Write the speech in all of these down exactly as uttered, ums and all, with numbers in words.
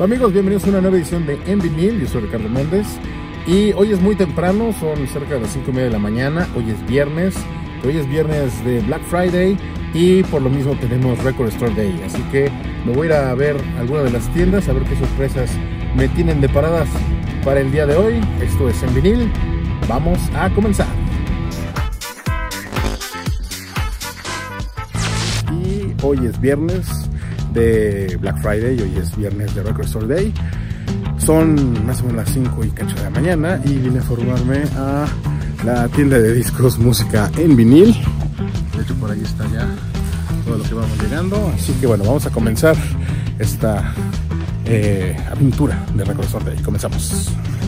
Hola amigos, bienvenidos a una nueva edición de En Vinil. Yo soy Ricardo Méndez y hoy es muy temprano, son cerca de las cinco y media de la mañana. Hoy es viernes, hoy es viernes de Black Friday y por lo mismo tenemos Record Store Day. Así que me voy a ir a ver alguna de las tiendas, a ver qué sorpresas me tienen deparadas para el día de hoy. Esto es En Vinil, vamos a comenzar. Y hoy es viernes de Black Friday, hoy es viernes de Record Store Day. Son más o menos las cinco y cacho de la mañana y vine a formarme a la tienda de discos música en vinil. De hecho por ahí está ya todo lo que vamos llegando, así que bueno, vamos a comenzar esta eh, aventura de Record Store Day. Comenzamos.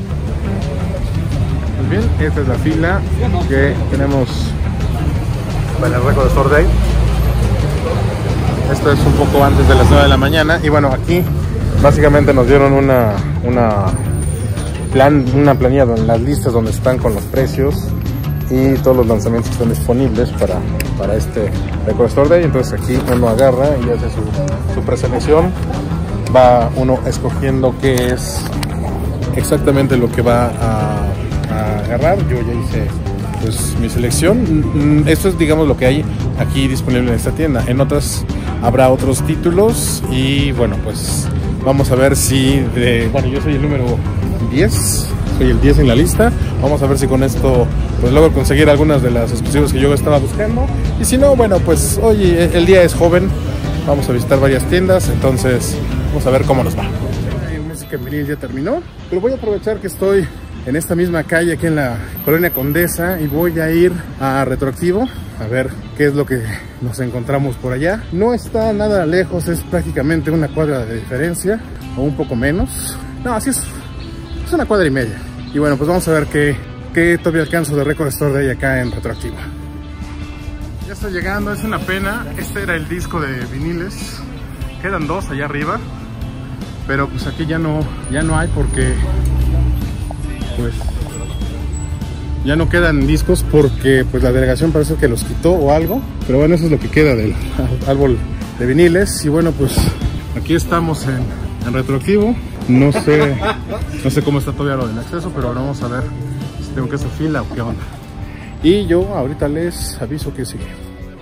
Pues bien, esta es la fila que tenemos para el Record Store Day. Esto es un poco antes de las nueve de la mañana y bueno, aquí básicamente nos dieron una una plan una planilla en las listas donde están con los precios y todos los lanzamientos que están disponibles para, para este Record Store Day. Entonces aquí uno agarra y hace su, su preselección, va uno escogiendo qué es exactamente lo que va a, a agarrar. Yo ya hice pues mi selección. Esto es, digamos, lo que hay aquí disponible en esta tienda. En otras habrá otros títulos y bueno, pues vamos a ver si de, bueno, yo soy el número diez, soy el diez en la lista. Vamos a ver si con esto pues logro conseguir algunas de las exclusivas que yo estaba buscando, y si no, bueno, pues hoy el día es joven, vamos a visitar varias tiendas, entonces vamos a ver cómo nos va. La música en vinil ya terminó, pero voy a aprovechar que estoy en esta misma calle aquí en la Colonia Condesa y voy a ir a Retroactivo a ver qué es lo que nos encontramos por allá. No está nada lejos, es prácticamente una cuadra de diferencia o un poco menos. No, así es, es una cuadra y media. Y bueno, pues vamos a ver qué, qué todavía alcanzo de Record Store Day acá en Retroactivo. Ya estoy llegando, es una pena. Este era el disco de viniles, quedan dos allá arriba, pero pues aquí ya no, ya no hay porque pues ya no quedan discos porque pues la delegación parece que los quitó o algo, pero bueno, eso es lo que queda del árbol de viniles. Y bueno, pues aquí estamos en, en Retroactivo. No sé no sé cómo está todavía lo del acceso, pero ahora vamos a ver si tengo que hacer fila o qué onda. Y yo ahorita les aviso que sigue.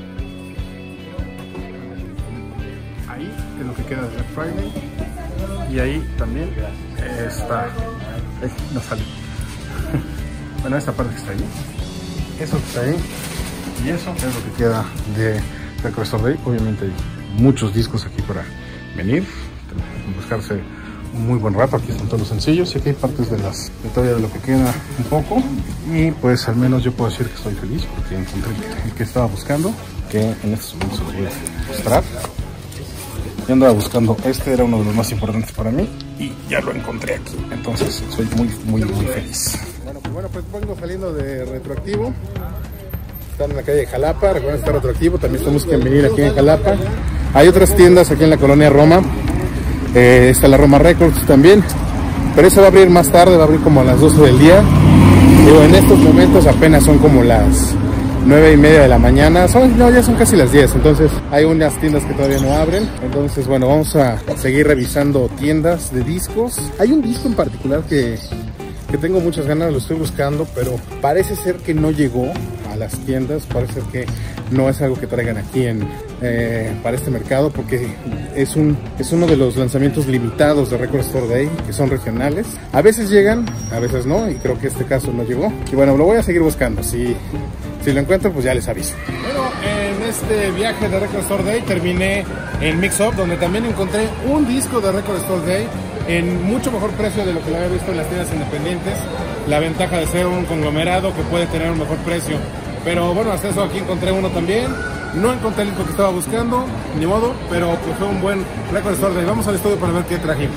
Ahí es lo que queda de Black Friday y ahí también está. Eh, no sale. Bueno, esta parte que está ahí, eso que está ahí y eso es lo que queda de Record Store Day. Obviamente hay muchos discos aquí para venir, buscarse un muy buen rato. Aquí están todos los sencillos y aquí hay partes de las de todavía de lo que queda un poco, y pues al menos yo puedo decir que estoy feliz porque encontré el que estaba buscando, que en estos momentos los voy a mostrar. Yo andaba buscando este, era uno de los más importantes para mí y ya lo encontré aquí, entonces soy muy muy muy feliz. Bueno, pues, bueno, pues vengo saliendo de Retroactivo. Están en la calle de Jalapa, recuerden que está Retroactivo, también tenemos que venir aquí en Jalapa. Hay otras tiendas aquí en la colonia Roma, eh, está la Roma Records también, pero eso va a abrir más tarde, va a abrir como a las doce del día. Digo, en estos momentos apenas son como las nueve y media de la mañana, son, no, ya son casi las diez, entonces hay unas tiendas que todavía no abren. Entonces bueno, vamos a seguir revisando tiendas de discos. Hay un disco en particular que, que tengo muchas ganas, lo estoy buscando, pero parece ser que no llegó a las tiendas, parece ser que no es algo que traigan aquí en, eh, para este mercado, porque es, un, es uno de los lanzamientos limitados de Record Store Day, que son regionales. A veces llegan, a veces no, y creo que este caso no llegó. Y bueno, lo voy a seguir buscando, si, si lo encuentro pues ya les aviso. Bueno, en este viaje de Record Store Day terminé en Mix Up, donde también encontré un disco de Record Store Day en mucho mejor precio de lo que lo había visto en las tiendas independientes. La ventaja de ser un conglomerado que puede tener un mejor precio. Pero bueno, hasta eso aquí encontré uno también. No encontré el disco que estaba buscando, ni modo, pero pues fue un buen Record Store Day. Vamos al estudio para ver qué trajimos.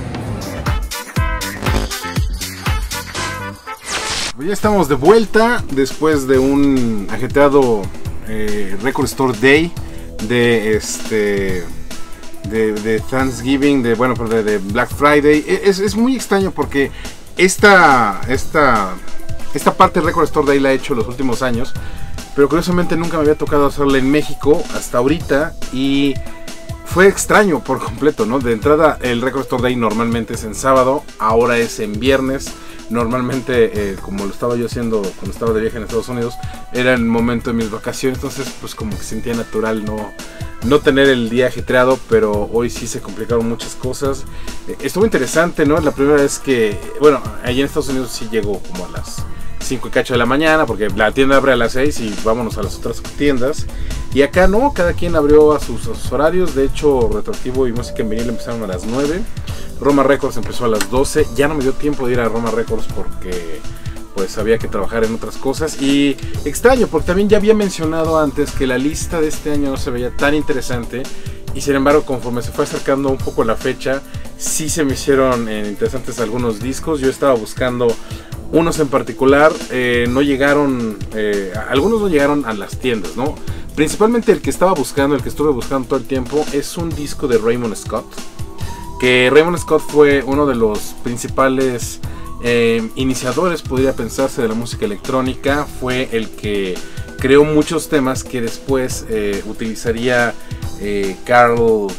Ya estamos de vuelta después de un ajetreado eh, Record Store Day de este de, de Thanksgiving, de bueno, de, de Black Friday. Es, es muy extraño porque esta esta esta parte de Record Store Day la he hecho los últimos años, pero curiosamente nunca me había tocado hacerla en México hasta ahorita, y fue extraño por completo, ¿no? De entrada, el Record Store Day normalmente es en sábado, ahora es en viernes. Normalmente, eh, como lo estaba yo haciendo cuando estaba de viaje en Estados Unidos, era el momento de mis vacaciones, entonces pues como que sentía natural no, no tener el día ajetreado, pero hoy sí se complicaron muchas cosas. Eh, estuvo interesante, ¿no? La primera vez que, bueno, allí en Estados Unidos sí llegó como a las cinco y cacho de la mañana, porque la tienda abre a las seis y vámonos a las otras tiendas. Y acá no, cada quien abrió a sus, a sus horarios. De hecho, Retroactivo y Música en Vinil empezaron a las nueve. Roma Records empezó a las doce. Ya no me dio tiempo de ir a Roma Records porque pues había que trabajar en otras cosas. Y extraño, porque también ya había mencionado antes que la lista de este año no se veía tan interesante. Y sin embargo, conforme se fue acercando un poco la fecha, sí se me hicieron eh, interesantes algunos discos. Yo estaba buscando unos en particular, eh, no llegaron, eh, algunos no llegaron a las tiendas, ¿no? Principalmente el que estaba buscando, el que estuve buscando todo el tiempo, es un disco de Raymond Scott. Que Raymond Scott fue uno de los principales eh, iniciadores, podría pensarse, de la música electrónica. Fue el que creó muchos temas que después eh, utilizaría eh, Carl...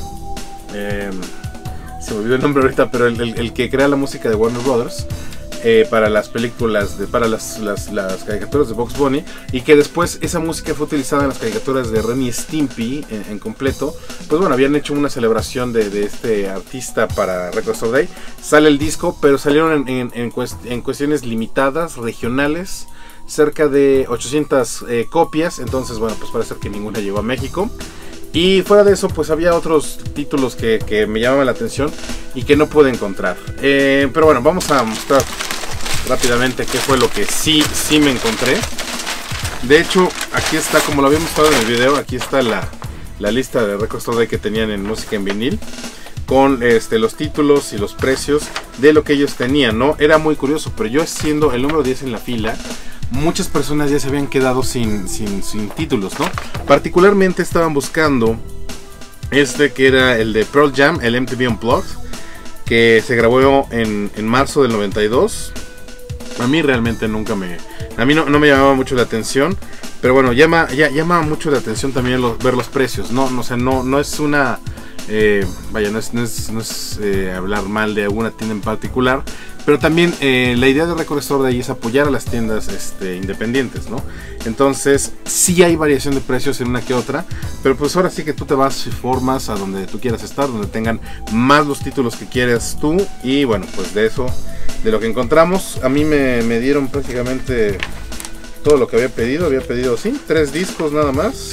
Eh, se me olvidó el nombre ahorita, pero el, el, el que crea la música de Warner Brothers. Eh, para las películas, de, para las, las, las caricaturas de Bugs Bunny, y que después esa música fue utilizada en las caricaturas de Ren y Stimpy en, en completo. Pues bueno, habían hecho una celebración de, de este artista para Record Store Day. Sale el disco, pero salieron en, en, en, cuest, en cuestiones limitadas, regionales, cerca de ochocientas eh, copias. Entonces bueno, pues parece que ninguna llegó a México. Y fuera de eso, pues había otros títulos que, que me llamaban la atención y que no pude encontrar. Eh, pero bueno, vamos a mostrar rápidamente qué fue lo que sí, sí me encontré. De hecho, aquí está, como lo había mostrado en el video, aquí está la, la lista de Record Store Day que tenían en Música en Vinil, con este, los títulos y los precios de lo que ellos tenían, ¿no? Era muy curioso, pero yo siendo el número diez en la fila, muchas personas ya se habían quedado sin, sin, sin títulos, ¿no? Particularmente estaban buscando este que era el de Pearl Jam, el M T V Unplugged, que se grabó en, en marzo del noventa y dos. A mí realmente nunca me... A mí no, no me llamaba mucho la atención, pero bueno, llama, ya, llama mucho la atención también los, ver los precios, ¿no? No, o sea, no, no es una... Eh, vaya, no es, no es, no es eh, hablar mal de alguna tienda en particular, pero también eh, la idea de Record Store Day es apoyar a las tiendas este, independientes, ¿no? Entonces sí hay variación de precios en una que otra, pero pues ahora sí que tú te vas y formas a donde tú quieras estar, donde tengan más los títulos que quieras tú. Y bueno, pues de eso, de lo que encontramos, a mí me, me dieron prácticamente todo lo que había pedido. Había pedido, sí, tres discos nada más.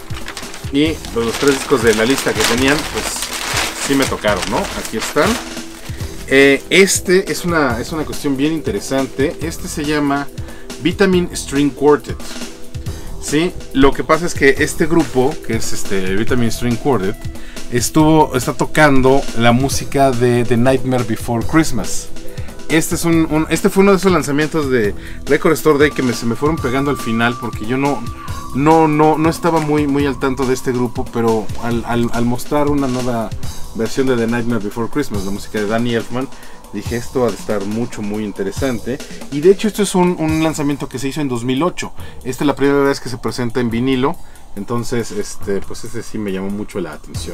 Y pues, los tres discos de la lista que tenían, pues sí me tocaron, ¿no? Aquí están. Eh, este es una, es una cuestión bien interesante. Este se llama Vitamin String Quartet. Sí, lo que pasa es que este grupo, que es este Vitamin String Quartet, estuvo, está tocando la música de The Nightmare Before Christmas. Este, es un, un, este fue uno de esos lanzamientos de Record Store Day que me, se me fueron pegando al final, porque yo no, no, no, no estaba muy, muy al tanto de este grupo, pero al, al, al mostrar una nueva versión de The Nightmare Before Christmas, la música de Danny Elfman, dije, esto ha de estar mucho, muy interesante. Y de hecho esto es un, un lanzamiento que se hizo en dos mil ocho. Esta es la primera vez que se presenta en vinilo. Entonces, este, pues este sí me llamó mucho la atención.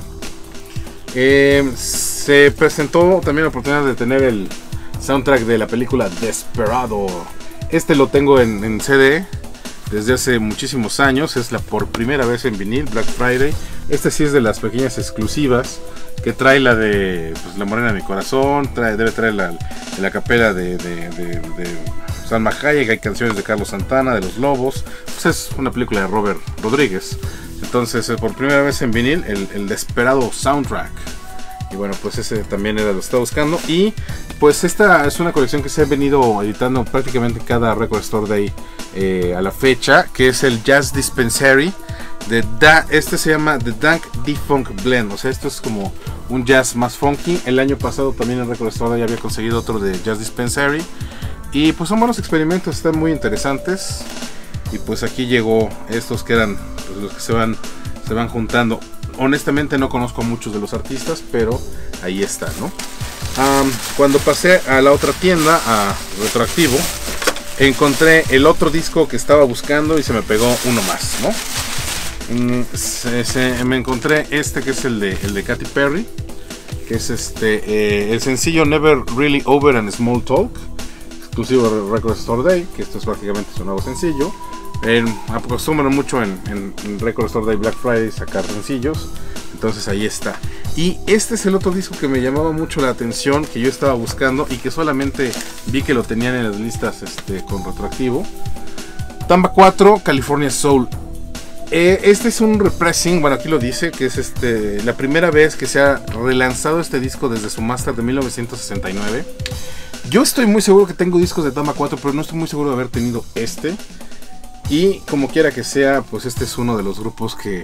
Eh, se presentó también la oportunidad de tener el soundtrack de la película Desperado. Este lo tengo en, en C D desde hace muchísimos años. Es la por primera vez en vinil, Black Friday. Este sí es de las pequeñas exclusivas, que trae la de pues, La Morena de mi Corazón, trae, debe traer la, la capela de, de, de, de Salma Hayek, hay canciones de Carlos Santana, de Los Lobos. Pues es una película de Robert Rodríguez. Entonces, por primera vez en vinil, el, el Desperado soundtrack. Y bueno, pues ese también era lo que estaba buscando. Y pues esta es una colección que se ha venido editando prácticamente cada Record Store Day eh, a la fecha, que es el Jazz Dispensary. De da, este se llama The Dank D-Funk Blend. O sea, esto es como un jazz más funky. El año pasado también en Record Store Day había conseguido otro de Jazz Dispensary. Y pues son buenos experimentos, están muy interesantes. Y pues aquí llegó estos que eran pues, los que se van, se van juntando. Honestamente no conozco a muchos de los artistas, pero ahí está, ¿no? Um, cuando pasé a la otra tienda, a Retroactivo, encontré el otro disco que estaba buscando y se me pegó uno más, ¿no? mm, se, se, me encontré este que es el de, el de Katy Perry, que es este eh, el sencillo Never Really Over and Small Talk, exclusivo de Record Store Day, que esto es prácticamente su nuevo sencillo. Eh, acostumbran mucho en, en, en Record Store Day, Black Friday, sacar sencillos, entonces ahí está. Y este es el otro disco que me llamaba mucho la atención, que yo estaba buscando y que solamente vi que lo tenían en las listas este, con retroactivo. Tamba cuatro, California Soul. Eh, este es un repressing, bueno, aquí lo dice, que es este la primera vez que se ha relanzado este disco desde su master de mil novecientos sesenta y nueve. Yo estoy muy seguro que tengo discos de Tamba cuatro, pero no estoy muy seguro de haber tenido este. Y como quiera que sea, pues este es uno de los grupos que,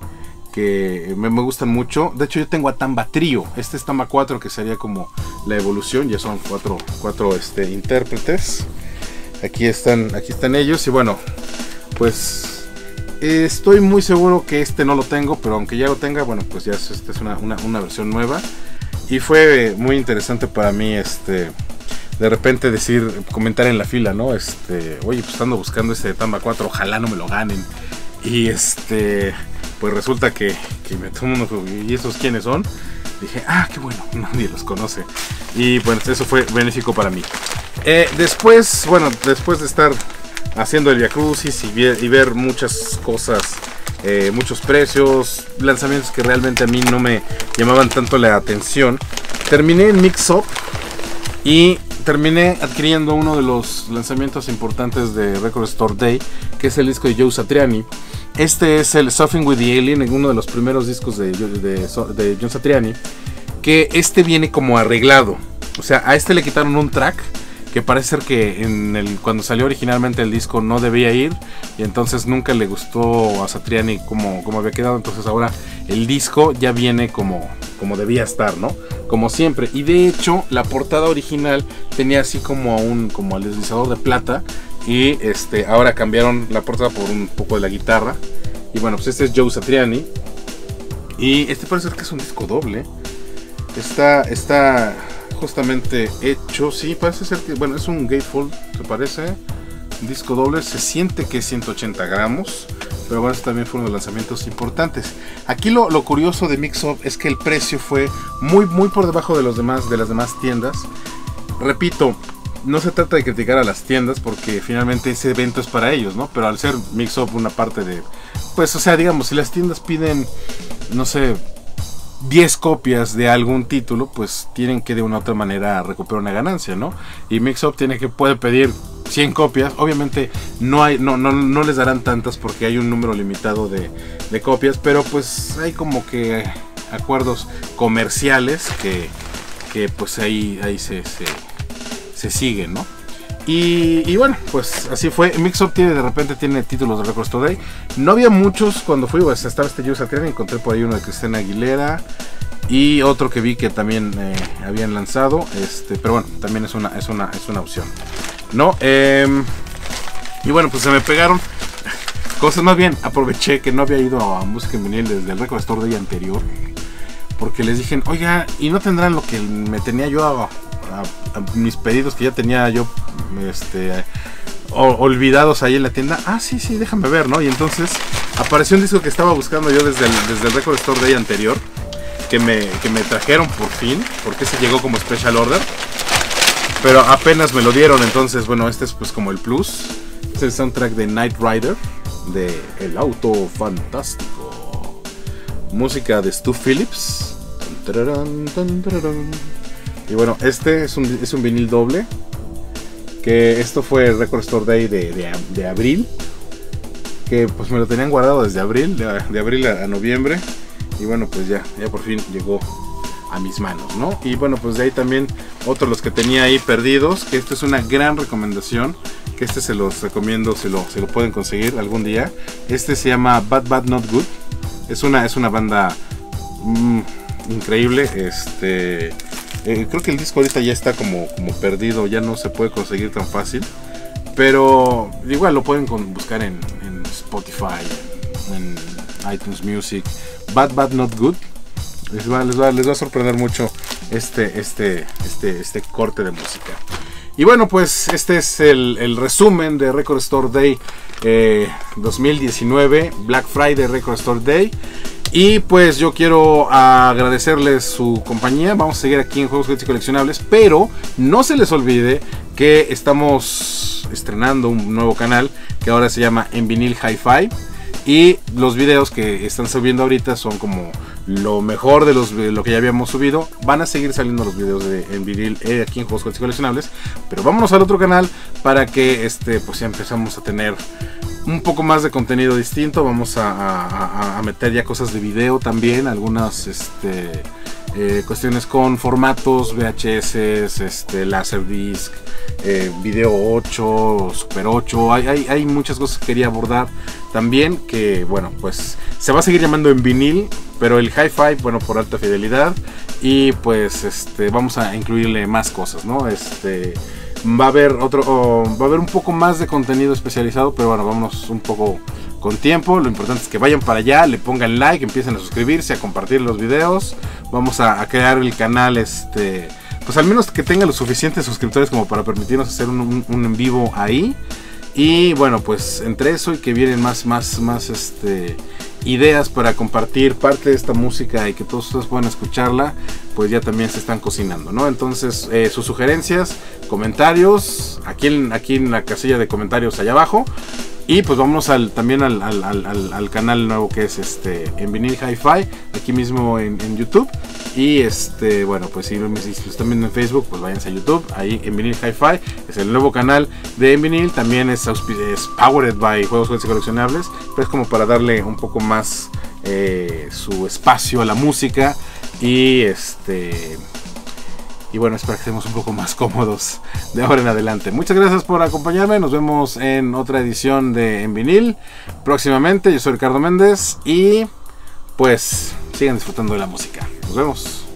que me, me gustan mucho. De hecho, yo tengo a Tamba Trio. Este es Tamba cuatro, que sería como la evolución. Ya son cuatro, cuatro este, intérpretes. Aquí están, aquí están ellos. Y bueno, pues estoy muy seguro que este no lo tengo, pero aunque ya lo tenga, bueno, pues ya es, esta es una, una, una versión nueva. Y fue muy interesante para mí este de repente decir, comentar en la fila, ¿no? Este, oye, pues ando buscando este de Tamba cuatro, ojalá no me lo ganen. Y este, pues resulta que, que me tomo uno, ¿y esos quiénes son? Dije, ah, qué bueno, nadie los conoce. Y bueno, eso fue benéfico para mí. Eh, después, bueno, después de estar haciendo el Via Crucis y, y ver muchas cosas, eh, muchos precios, lanzamientos que realmente a mí no me llamaban tanto la atención, terminé en Mix Up y terminé adquiriendo uno de los lanzamientos importantes de Record Store Day, que es el disco de Joe Satriani. Este es el Surfing with the Alien, uno de los primeros discos de, de, de, de John Satriani, que este viene como arreglado. O sea, a este le quitaron un track que parece ser que en el, cuando salió originalmente el disco no debía ir, y entonces nunca le gustó a Satriani como, como había quedado. Entonces ahora el disco ya viene como, como debía estar, ¿no? Como siempre. Y de hecho la portada original tenía así como un como el deslizador de plata, y este ahora cambiaron la portada por un poco de la guitarra. Y bueno, pues este es Joe Satriani, y este parece que es un disco doble. Está está justamente hecho, sí, parece ser que, bueno, es un gatefold, se parece, un disco doble, se siente que es ciento ochenta gramos, pero bueno, este también fue uno de los lanzamientos importantes. Aquí lo, lo curioso de Mix Up es que el precio fue muy, muy por debajo de los demás, de las demás tiendas. Repito, no se trata de criticar a las tiendas, porque finalmente ese evento es para ellos, ¿no? Pero al ser Mix Up una parte de, pues, o sea, digamos, si las tiendas piden, no sé, diez copias de algún título, pues tienen que de una u otra manera recuperar una ganancia, ¿no? Y Mix Up tiene que puede pedir cien copias. Obviamente no hay no, no, no les darán tantas porque hay un número limitado de, de copias, pero pues hay como que acuerdos comerciales que, que pues ahí, ahí se, se, se siguen, ¿no? Y, y bueno, pues así fue. Mix Up tiene, de repente tiene títulos de Record Store Day. No había muchos cuando fui, pues estaba este Joe Satriani, encontré por ahí uno de Christina Aguilera y otro que vi que también eh, habían lanzado, este, pero bueno, también es una, es una, es una opción, ¿no? Eh, y bueno, pues se me pegaron cosas. Más bien aproveché que no había ido a música en vinil desde el Record Store Day anterior, porque les dije, oiga, ¿y no tendrán lo que me tenía yo a, a, a mis pedidos que ya tenía yo este o, olvidados ahí en la tienda? Ah, sí, sí, déjame ver, ¿no? Y entonces apareció un disco que estaba buscando yo desde el, desde el Record Store Day anterior, que me, que me trajeron por fin, porque se llegó como special order, pero apenas me lo dieron. Entonces, bueno, este es pues como el plus. Es el soundtrack de Knight Rider, de El Auto Fantástico, música de Stu Phillips. Y bueno, este es un, es un vinil doble, que esto fue el Record Store Day de, de, de abril, que pues me lo tenían guardado desde abril, de, de abril a, a noviembre, y bueno, pues ya, ya por fin llegó a mis manos, ¿no? Y bueno, pues de ahí también otros los que tenía ahí perdidos, que esto es una gran recomendación, que este se los recomiendo, se lo, se lo pueden conseguir algún día. Este se llama Bad Bad Not Good, es una, es una banda mmm, increíble. Este eh, creo que el disco ahorita ya está como, como perdido, ya no se puede conseguir tan fácil, pero igual lo pueden con, buscar en, en Spotify, en iTunes Music. Bad Bad Not Good. Les va, les va, les va a sorprender mucho este, este, este, este corte de música. Y bueno, pues este es el, el resumen de Record Store Day eh, dos mil diecinueve, Black Friday Record Store Day. Y pues yo quiero agradecerles su compañía. Vamos a seguir aquí en Juegos, Juguetes y Coleccionables, pero no se les olvide que estamos estrenando un nuevo canal que ahora se llama En Vinil Hi-Fi. Y los videos que están subiendo ahorita son como lo mejor de, los, de lo que ya habíamos subido. Van a seguir saliendo los videos de En Vinil eh, aquí en Juegos, Juguetes y Coleccionables. Pero vámonos al otro canal para que este, pues ya empezamos a tener un poco más de contenido distinto. Vamos a, a, a meter ya cosas de video también, algunas este, eh, cuestiones con formatos V H S, este, Laserdisc, eh, Video ocho, Super ocho. Hay, hay, hay muchas cosas que quería abordar también, que bueno, pues se va a seguir llamando En Vinil, pero el Hi-Fi, bueno, por alta fidelidad. Y pues este, vamos a incluirle más cosas, ¿no? Este... Va a haber otro, oh, va a haber un poco más de contenido especializado, pero bueno, vámonos un poco con tiempo. Lo importante es que vayan para allá, le pongan like, empiecen a suscribirse, a compartir los videos. Vamos a, a crear el canal, este, pues al menos que tenga los suficientes suscriptores como para permitirnos hacer un, un, un en vivo ahí. Y bueno, pues entre eso y que vienen más, más, más, este, ideas para compartir parte de esta música y que todos ustedes puedan escucharla, pues ya también se están cocinando, ¿no? Entonces, eh, sus sugerencias, comentarios, aquí en, aquí en la casilla de comentarios allá abajo. Y pues vámonos al, también al, al, al, al canal nuevo que es este En Vinil Hi-Fi, aquí mismo en, en YouTube. Y este, bueno, pues si, si lo están viendo en Facebook, pues váyanse a YouTube, ahí En Vinil Hi-Fi, es el nuevo canal de En Vinil. También es, es powered by Juegos, Juguetes y Coleccionables, pero es como para darle un poco más eh, su espacio a la música. Y este... Y bueno, espero que estemos un poco más cómodos de ahora en adelante. Muchas gracias por acompañarme. Nos vemos en otra edición de En Vinil próximamente. Yo soy Ricardo Méndez y pues sigan disfrutando de la música. Nos vemos.